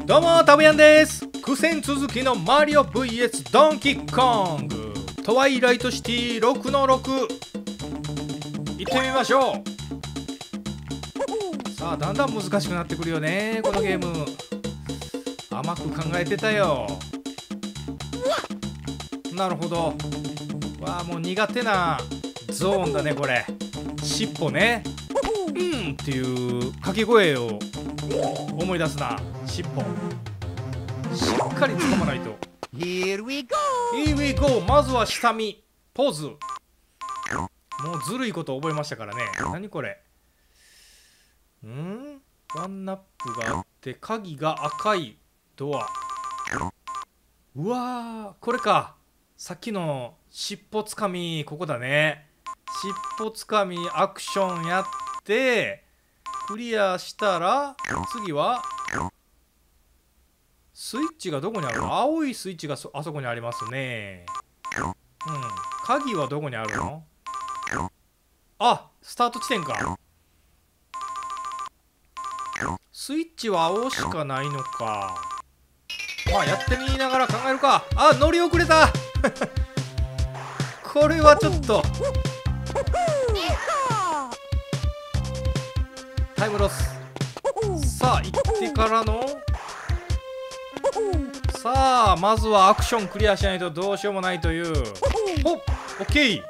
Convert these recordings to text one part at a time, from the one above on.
どうも、たぶやんです。苦戦続きのマリオ VS ドンキーコングトワイライトシティ6-6いってみましょう。さあ、だんだん難しくなってくるよね、このゲーム。甘く考えてたよ。なるほど。わあ、もう苦手なゾーンだね、これ。尻尾ね。うんっていう掛け声を思い出すな。尻尾しっかり掴まないと。 Here we go! Here we go! まずは下見ポーズ。もうずるいこと覚えましたからね。何これ。ワンナップがあって鍵が赤いドア。うわー、これか。さっきの尻尾つかみ、ここだね。尻尾つかみアクションやってクリアしたら次はスイッチがどこにあるの？青いスイッチがあそこにありますね。鍵はどこにあるの？あ、スタート地点か。スイッチは青しかないのか。まあやってみながら考えるか。あ、乗り遅れたこれはちょっとタイムロス。さあ行ってからの、さあまずはアクションクリアしないとどうしようもないという。ほっ、オッケー。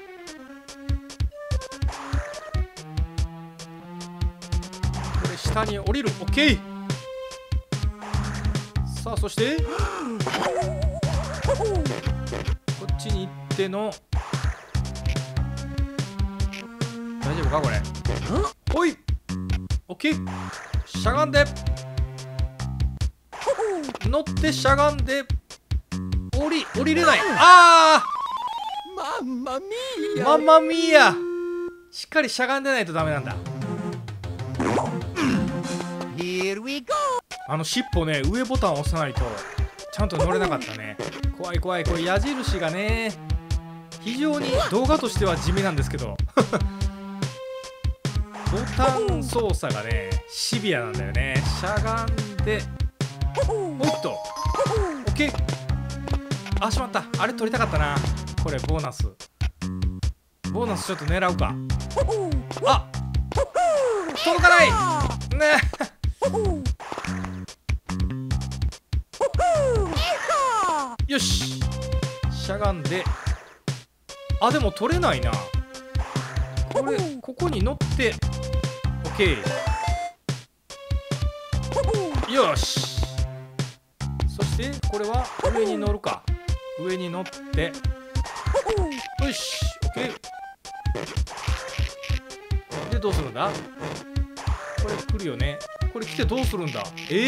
これ下に降りる。オッケー。さあそしてこっちに行っての、大丈夫かこれ。ほい、オッケー。しゃがんで乗ってしゃがんで降りれない。あマンマミーー、 ヤマンマミーヤ。しっかりしゃがんでないとダメなんだ。 Here we go! あの尻尾ね、上ボタンを押さないとちゃんと乗れなかったね。怖い怖い。これ矢印がね、非常に動画としては地味なんですけどボタン操作がねシビアなんだよね。しゃがんでおっと、オッケー。あ、しまった。あれ取りたかったな。これボーナスちょっと狙うか。あ、届かないねよし、しゃがんで。あ、でも取れないな。これここに乗ってオッケー。よし。そしてこれは上に乗るか。上に乗ってよし、オッケー。でどうするんだ。これ来るよね。これ来てどうするんだ。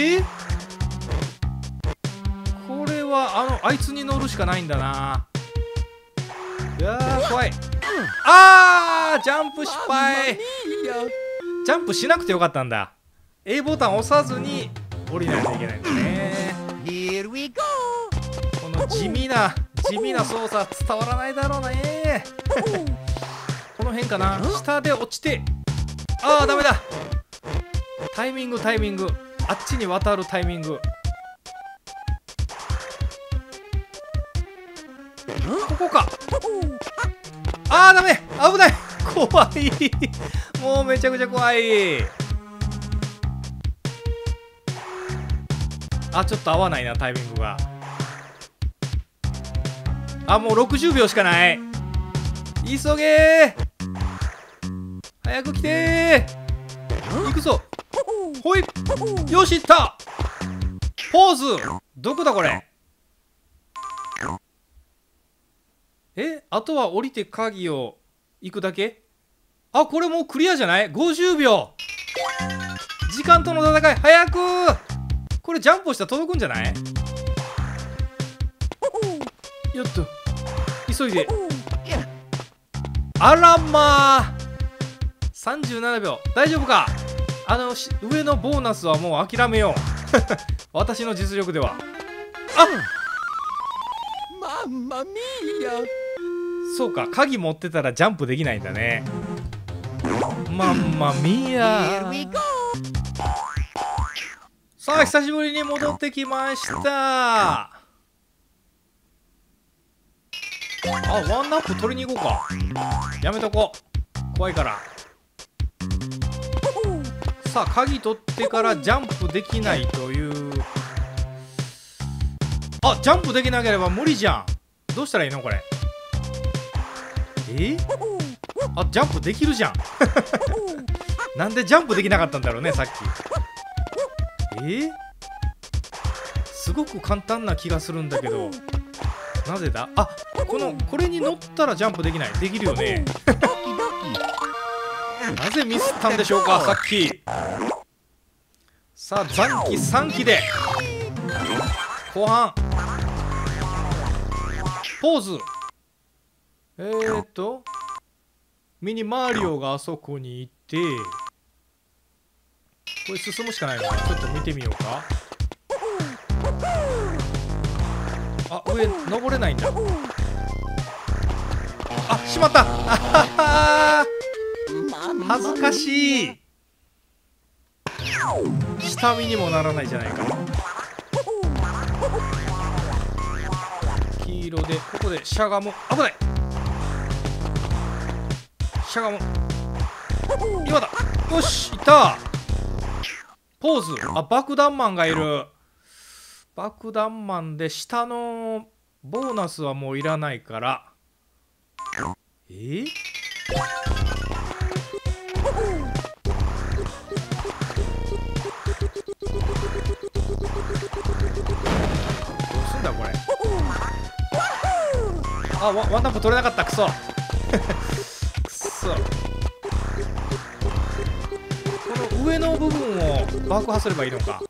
これはあいつに乗るしかないんだな。いやー怖い。あー、ジャンプ失敗。ジャンプしなくてよかったんだ。A ボタン押さずに降りないといけないんだね。 Here we go! この地味な操作伝わらないだろうねこの辺かな。下で落ちて、あーダメだ。タイミングあっちに渡るタイミング。ここか。あーダメ、危ない。怖いもうめちゃくちゃ怖い。あ、ちょっと合わないな、タイミングが。あ、もう60秒しかない。急げー、早く来てー。行くぞ。ほい、よし、いった。ポーズどこだこれ。あとは降りて鍵を行くだけ。あ、これもうクリアじゃない？ 50 秒。時間との戦い。早く。これジャンプしたら届くんじゃない？よっと急いで。あらまあ、37秒。大丈夫か。上のボーナスはもう諦めよう私の実力では。あ、 マンマミーヤそうか、鍵持ってたらジャンプできないんだね。マンマミーヤ。 さあ久しぶりに戻ってきました。あ、ワンナップ取りに行こうか。やめとこう、怖いから。さあ鍵取ってからジャンプできないという。あ、ジャンプできなければ無理じゃん。どうしたらいいのこれ。あ、ジャンプできるじゃん。なんでジャンプできなかったんだろうねさっき。すごく簡単な気がするんだけど、なぜだ。あ、これに乗ったらジャンプできない。できるよね。なぜミスったんでしょうかさっき。さあ残機3機で後半ポーズ。ミニマリオがあそこにいて、これ進むしかないのか。ちょっと見てみようか。あ、上登れないんだ。あ、しまった。恥ずかしい。下見にもならないじゃないか。黄色でここでしゃがむ。危ない。しゃがむ。今だ。よし、いた。ポーズ。あ、爆弾マンがいる。爆弾マンで下のボーナスはもういらないから。どうすんだこれ。あ、ワンタップ取れなかった。クソ。くそ。この上の部分を爆破すればいいのか。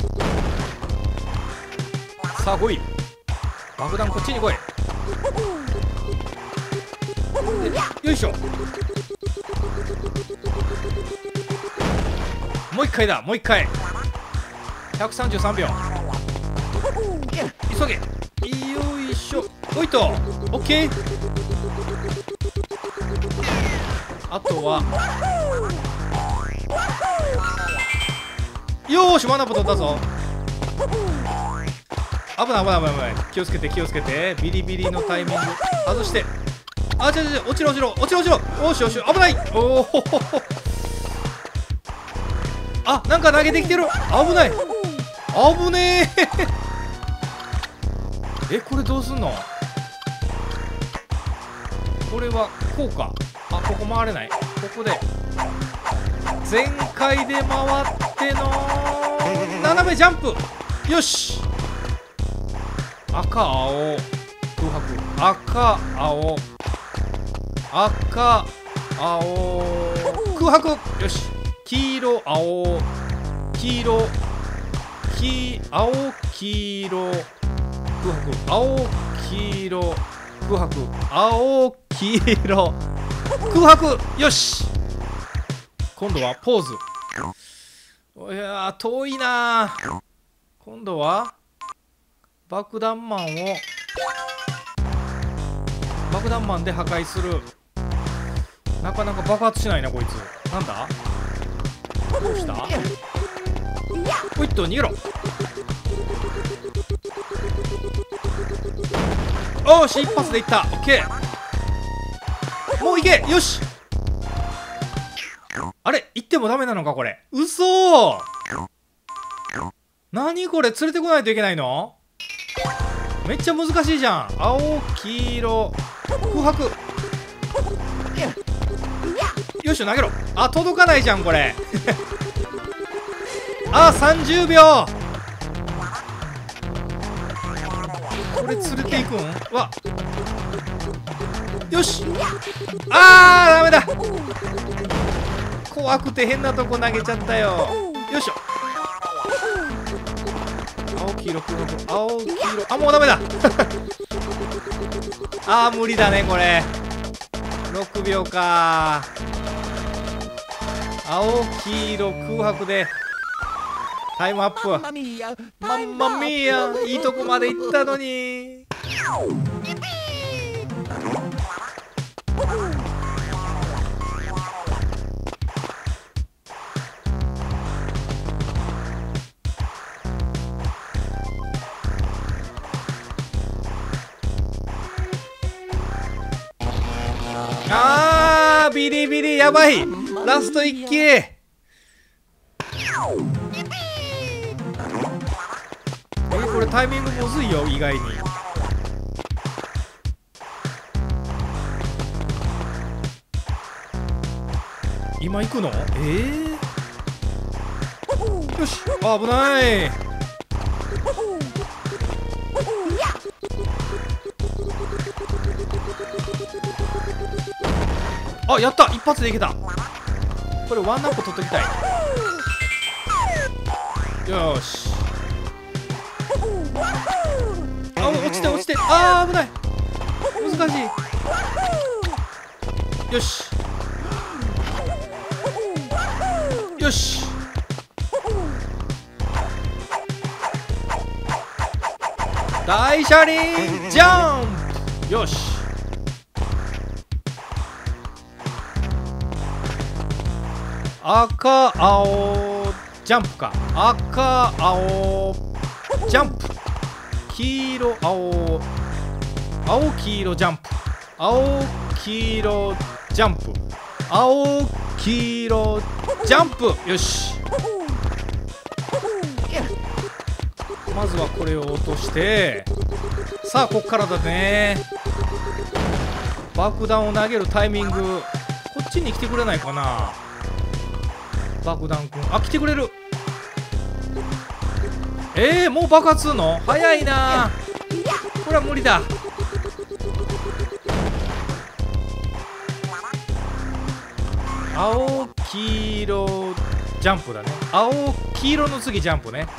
さあ来い。爆弾こっちに来い。よいしょ。もう一回だ。もう一回。133秒。急げ。よいしょ。おいと。オッケー。あとはよーし、ワンナップ取ったぞ。危ない危ない危ない危ない。気をつけて気をつけて。ビリビリのタイミング外して。あ、違う違う、落ちろ落ちろ落ちろ落ちろ。おしおし、危ない。おお。あ、なんか投げてきてる。危ない。危ねえ。これどうすんの。これはこうか。あ、ここ回れない。ここで全開で回っての斜めジャンプ。よし。赤青空白。赤青赤青空白。よし。黄色青黄色青黄色空白。青黄色空白。青黄色空白。よし。今度はポーズ。いやー遠いなー。今度は爆弾マンを爆弾マンで破壊する。なかなか爆発しないなこいつ。なんだ。どうした。おいっと逃げろ。おーし、一発でいった。オッケー。もういけ。よし。あれ、行ってもダメなのかこれ。嘘ー。何これ、連れてこないといけないの。めっちゃ難しいじゃん。青黄色空白。よいしょ、投げろ。あ、届かないじゃんこれ。あ、30秒。これ連れていくん。わ、よし。あー、ダメだ。怖くて変なとこ投げちゃったよ。よいしょ。青黄色空白。青黄色。あ、もうダメだ。あー、無理だねこれ。6秒か。青黄色空白でタイムアップ。マンマミーヤ、いいとこまで行ったのに。 わー、ビリビリやばい。ラスト1機。これタイミングむずいよ、意外に。今行くの？よし、あ、危ない。あ、やった、一発でいけた。これワンナップ取っときたい。よし。あ、落ちて落ちて。あー、危ない。難しい。よしよし。大車輪ジャンプ。よし。赤青ジャンプか。赤青ジャンプ。黄色青青黄色ジャンプ。青黄色ジャンプ。青黄色ジャンプ。よし。まずはこれを落として、さあこっからだね。爆弾を投げるタイミング、こっちに来てくれないかな。爆弾くん、あ、来てくれる。もう爆発するの早いな。これは無理だ。青黄色ジャンプだね。青黄色の次ジャンプね。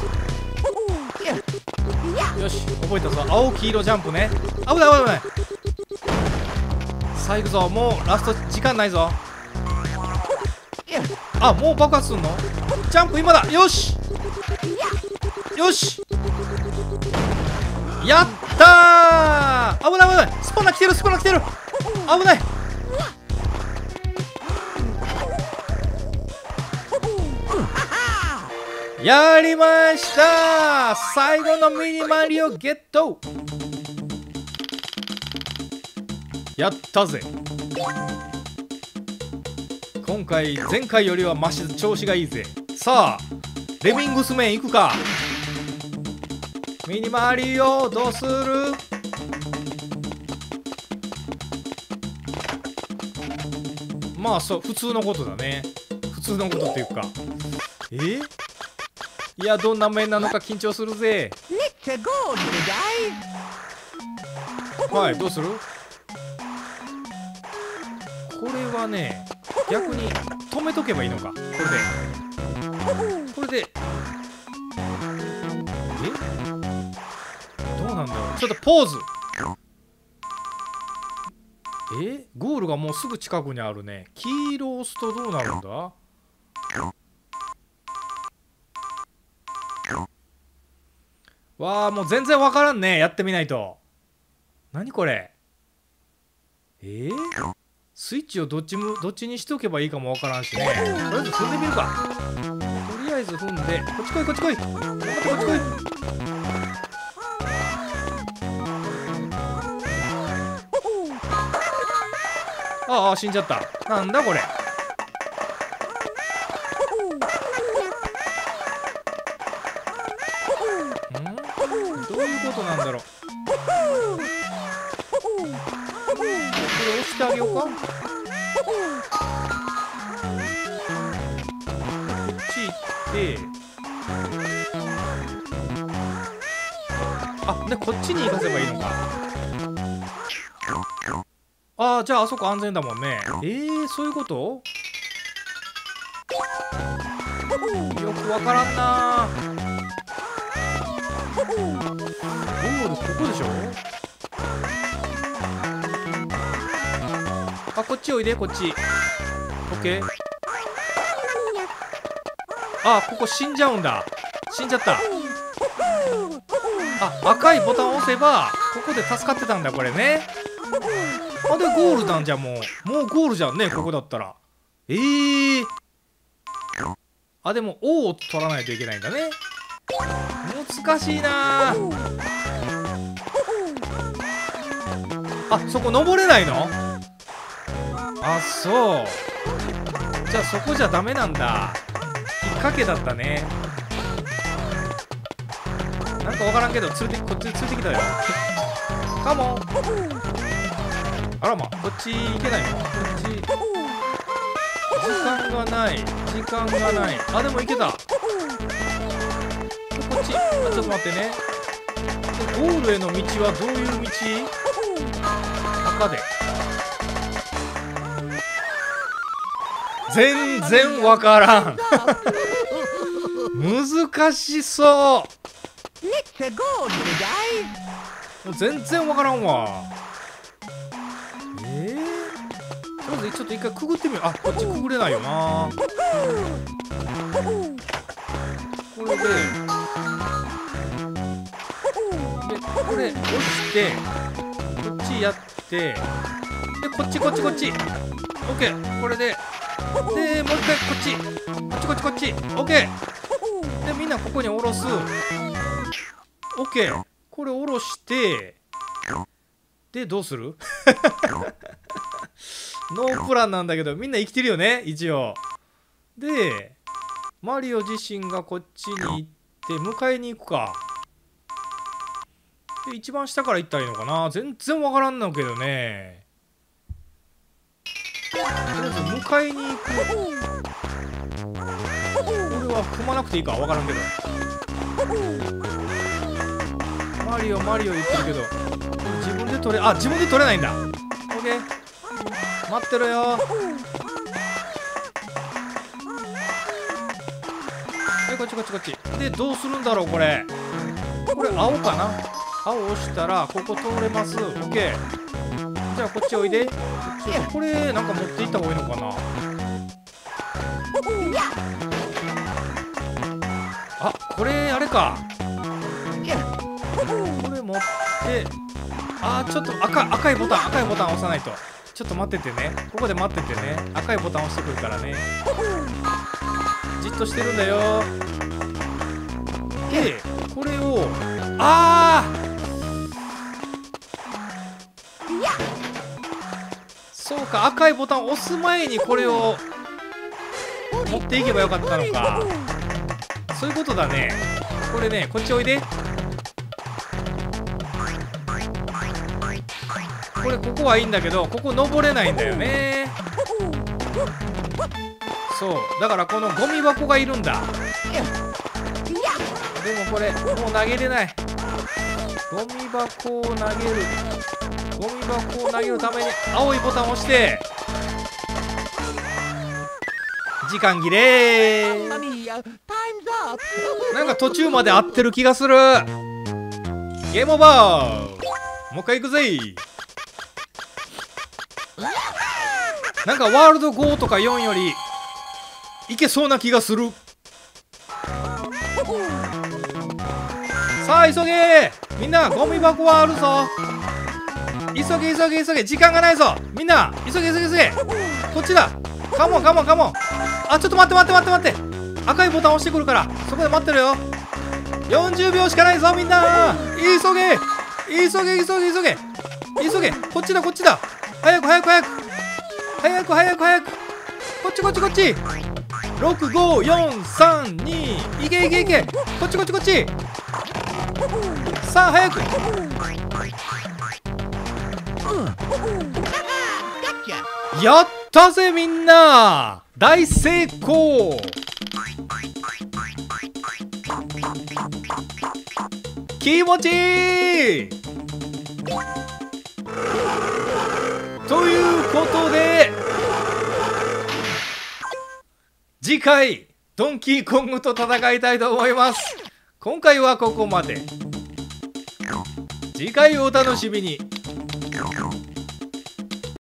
よし、覚えたぞ。青黄色ジャンプね。危ない危ない危ない。さあ行くぞ。もうラスト時間ないぞ。あ、もう爆発すんの。ジャンプ今だ。よしよし、やったー。危ない危ない。スポナ来てる、スポナ来てる。危ない。やりました。最後のミニマリオゲット。やったぜ。今回前回よりはマシ、調子がいいぜ。さあレミングスメン行くか。ミニマリオどうする。まあそう、普通のことだね。普通のことっていうか、いや、どんな面なのか緊張するぜ。はい、どうする。これはね、逆に止めとけばいいのか。これでどうなんだろう。ちょっとポーズ。ゴールがもうすぐ近くにあるね。黄色を押すとどうなるんだ。わあ、もう全然わからんね。やってみないと。何これ。スイッチをどっちにしておけばいいかもわからんしね。とりあえず踏んでみるか。とりあえず踏んで、こっち来いこっち来い。こっち来い。ああ、死んじゃった。なんだこれ。どういうことなんだろう。これ押してあげようか。こっち行って、あ、でこっちに行かせばいいのか。ああ、じゃああそこ安全だもんね。そういうこと？よくわからんな。ゴールここでしょ。あ、こっちおいで、こっち。オッケー。あ、ここ死んじゃうんだ。死んじゃった。あ、赤いボタンを押せばここで助かってたんだ、これね。あ、でゴールなんじゃ。もうゴールじゃんね、ここだったら。あ、でも O を取らないといけないんだね。難しいな。あ、そこ登れないの？ あ、そう。じゃあそこじゃダメなんだ。引っ掛けだったね。なんかわからんけどこっちについてきたよ。カモン。あらま、こっち行けないの？こっち時間がない。あ、でも行けた。こっち、あ、ちょっと待ってね。ゴールへの道はどういう道？赤で。全然わからん。難しそう。全然わからんわ。とりあえずちょっと一回くぐってみよう。あ、こっちくぐれないよな。これでこれ押してこっちやって、でこっちオッケー。これでもう一回こっちオッケー。でみんなここに下ろす。オッケー。これ下ろしてでどうする？ノープランなんだけど、みんな生きてるよね一応。でマリオ自身がこっちに行って迎えに行くか。で一番下から行ったらいいのかな。全然わからんのけどね。とりあえず迎えに行く。これは踏まなくていいかわからんけど。マリオ言ってるけど自分で取れないんだ。オッケー、待ってろよ。はい、こっちでどうするんだろう。これ青かな。青押したらここ通れます。オッケー。じゃあこっちおいで。これなんか持っていった方がいいのかな。あ、これあれか。これ持って、あー、ちょっと赤いボタン押さないと。ちょっと待っててね。ここで待っててね。赤いボタン押してくるからね。じっとしてるんだよ。でこれをそうか、赤いボタンを押す前にこれを持っていけばよかったのか。そういうことだね。これね、こっちおいで。ここはいいんだけど、ここ登れないんだよね。そうだからこのゴミ箱がいるんだ。でもこれもう投げれない。ゴミ箱を投げるために青いボタンを押して時間切れ。なんか途中まで合ってる気がする。ゲームオーバー。もう一回行くぜ。なんかワールド5とか4よりいけそうな気がする。さあ急げ。みんなゴミ箱はあるぞ。急げ。時間がないぞ。みんな急げ。こっちだ。カモン。あ、ちょっと待って。赤いボタン押してくるからそこで待ってるよ。40秒しかないぞ。みんな急げ。こっちだ。早く。こっち。6、5、4、3、2、いけ。こっち。さあ早く。やったぜみんな、大成功。気持ちいい。ということで次回ドンキーコングと戦いたいと思います。今回はここまで。次回をお楽しみに。